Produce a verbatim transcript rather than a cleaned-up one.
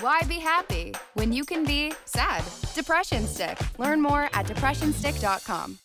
Why be happy when you can be sad? Depression Stick. Learn more at depression stick dot com.